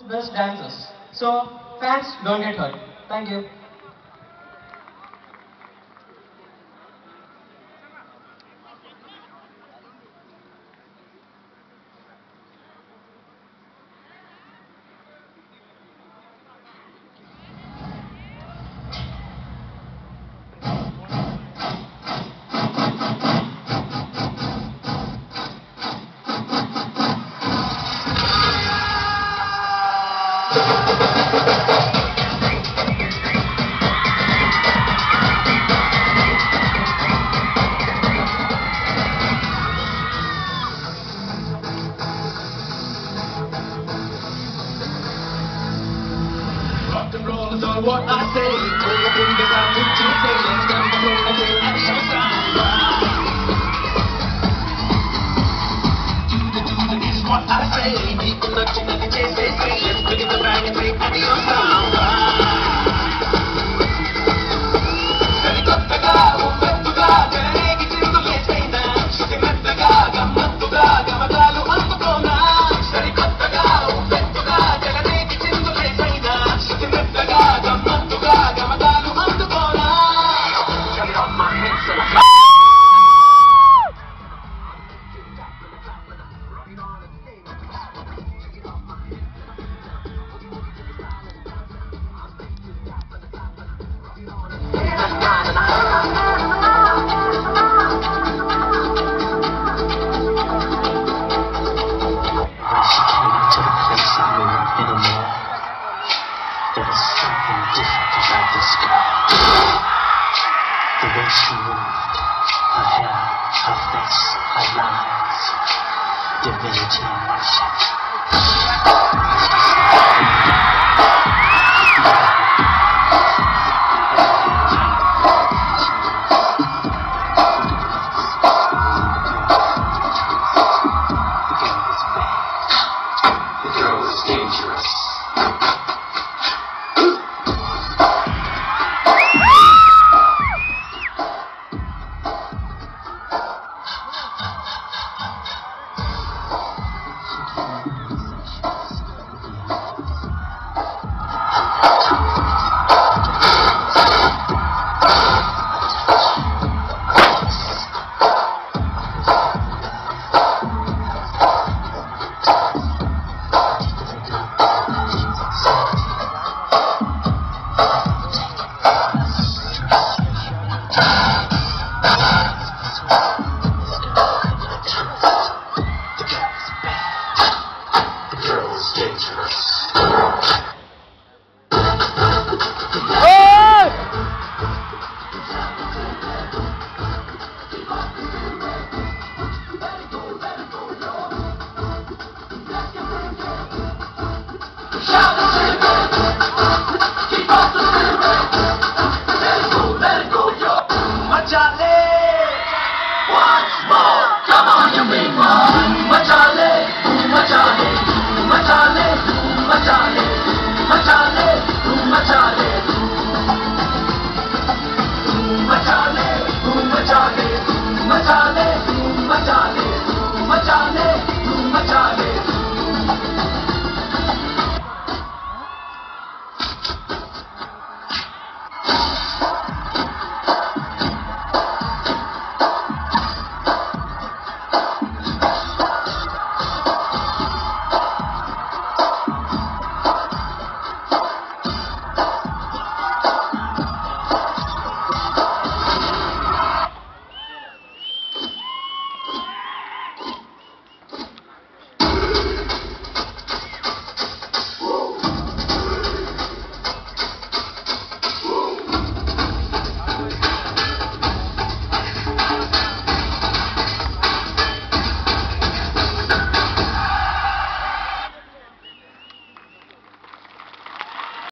world's best dancers. So, fans, don't get hurt. Thank you. Rock and roll is all what I say. Pull your fingers out, put your tailors down the road again at the other side. Do the is what I say. People touching and the chase they say. Let's bring it the bag and take adios sound. Helicopter umbettuga, janaregi chindulle seina. Shutimettuga, gammattuga, gamadalu andukona. Helicopter umbettuga, janaregi chindulle seina. Shutimettuga, gammattuga, gamadalu andukona. Get it off my head, so there was something different about this girl. The way she moved, her hair, her face, her lines, divinity in motion. The girl was dangerous. Once more, come on, you big one. Machale, machale, machale.